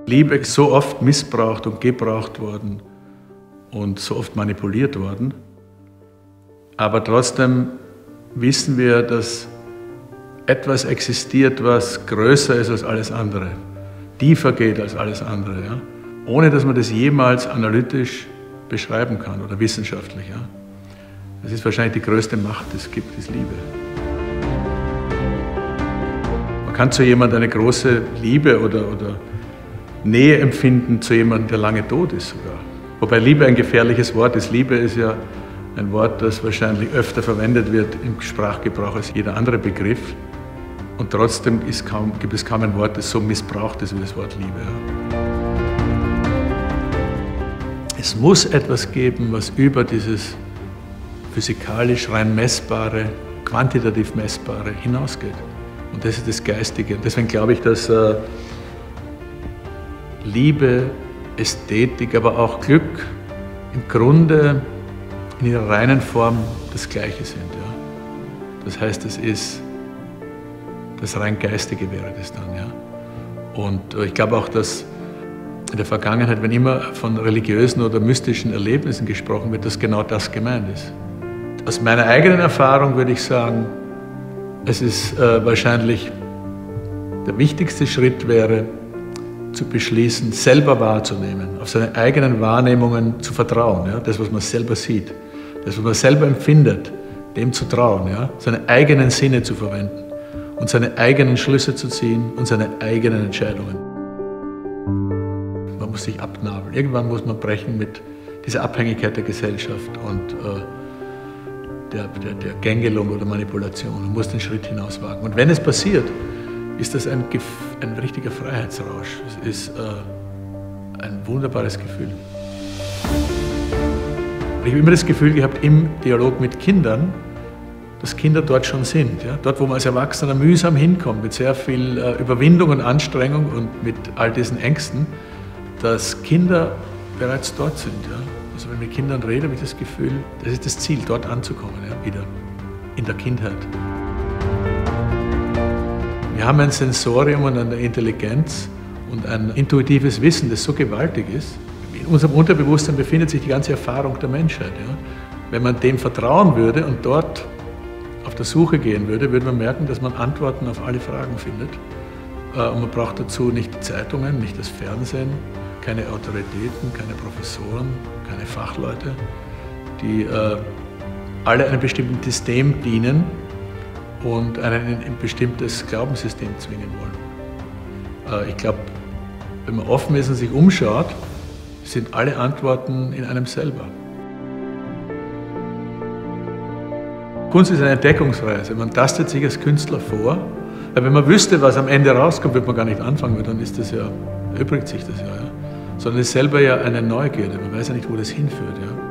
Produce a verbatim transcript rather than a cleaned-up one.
Liebe ist so oft missbraucht und gebraucht worden und so oft manipuliert worden. Aber trotzdem wissen wir, dass etwas existiert, was größer ist als alles andere, tiefer geht als alles andere, ja? Ohne dass man das jemals analytisch beschreiben kann oder wissenschaftlich. Ja? Das ist wahrscheinlich die größte Macht, die es gibt, ist Liebe. Man kann zu jemandem eine große Liebe oder, oder Nähe empfinden zu jemandem, der lange tot ist sogar. Wobei Liebe ein gefährliches Wort ist. Liebe ist ja ein Wort, das wahrscheinlich öfter verwendet wird im Sprachgebrauch als jeder andere Begriff. Und trotzdem ist kaum, gibt es kaum ein Wort, das so missbraucht ist wie das Wort Liebe. Ja. Es muss etwas geben, was über dieses physikalisch rein messbare, quantitativ messbare hinausgeht. Und das ist das Geistige. Und deswegen glaube ich, dass äh, Liebe, Ästhetik, aber auch Glück im Grunde in ihrer reinen Form das Gleiche sind. Ja. Das heißt, es ist das rein Geistige wäre das dann. Ja. Und äh, ich glaube auch, dass in der Vergangenheit, wenn immer von religiösen oder mystischen Erlebnissen gesprochen wird, dass genau das gemeint ist. Aus meiner eigenen Erfahrung würde ich sagen, es ist äh, wahrscheinlich der wichtigste Schritt wäre, zu beschließen, selber wahrzunehmen, auf seine eigenen Wahrnehmungen zu vertrauen. Ja? Das, was man selber sieht, das, was man selber empfindet, dem zu trauen, ja? Seine eigenen Sinne zu verwenden und seine eigenen Schlüsse zu ziehen und seine eigenen Entscheidungen. Man muss sich abnabeln. Irgendwann muss man brechen mit dieser Abhängigkeit der Gesellschaft und äh, der, der, der Gängelung oder Manipulation. Man muss den Schritt hinaus wagen. Und wenn es passiert, ist das ein, ein richtiger Freiheitsrausch. Es ist äh, ein wunderbares Gefühl. Ich habe immer das Gefühl gehabt, im Dialog mit Kindern, dass Kinder dort schon sind. Ja? Dort, wo man als Erwachsener mühsam hinkommt, mit sehr viel äh, Überwindung und Anstrengung und mit all diesen Ängsten, dass Kinder bereits dort sind. Ja? Also wenn ich mit Kindern rede, habe ich das Gefühl, das ist das Ziel, dort anzukommen, ja? Wieder in der Kindheit. Wir haben ein Sensorium und eine Intelligenz und ein intuitives Wissen, das so gewaltig ist. In unserem Unterbewusstsein befindet sich die ganze Erfahrung der Menschheit. Ja? Wenn man dem vertrauen würde und dort auf der Suche gehen würde, würde man merken, dass man Antworten auf alle Fragen findet. Und man braucht dazu nicht die Zeitungen, nicht das Fernsehen, keine Autoritäten, keine Professoren, keine Fachleute, die äh, alle einem bestimmten System dienen und einen in ein bestimmtes Glaubenssystem zwingen wollen. Äh, ich glaube, wenn man offen ist und sich umschaut, sind alle Antworten in einem selber. Kunst ist eine Entdeckungsreise. Man tastet sich als Künstler vor. Weil wenn man wüsste, was am Ende rauskommt, würde man gar nicht anfangen, weil dann ist das ja, erübrigt sich das ja, ja. Sondern es ist selber ja eine Neugierde. Man weiß ja nicht, wo das hinführt. Ja.